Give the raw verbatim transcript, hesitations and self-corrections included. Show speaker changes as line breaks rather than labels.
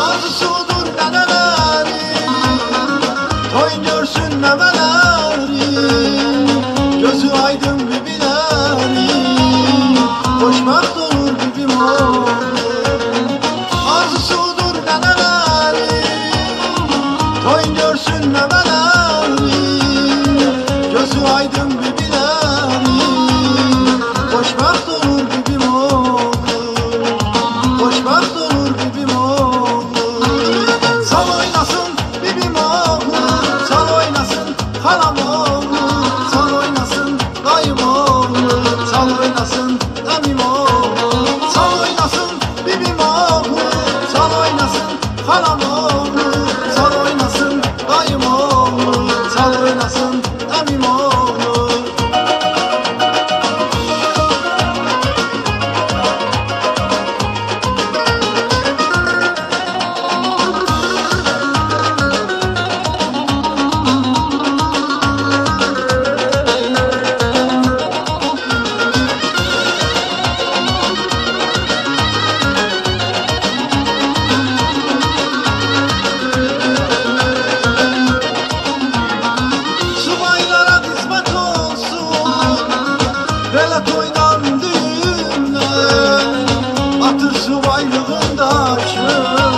Arzusudur neneleri, toyun görsün nemeleri, gözü aydın bibileri, koşmak olur bibim oğlu. Arzusudur neneleri, toyun görsün nemeleri, gözü aydın bibileri, koşmak olur bibim oğlu. Koşmak olur bibim oğlu. Sal oynasın bibim oğlu, sal oynasın halam oğlu, sal oynasın dayım oğlu, sal oynasın emim oğlu, sal oynasın bibim oğlu, sal oynasın halam oğlu, sal oynasın dayım oğlu, sal oynasın emim oğlu. Subaylara kısmet olsun, velet oynan düğünler, atır subaylığın taşı.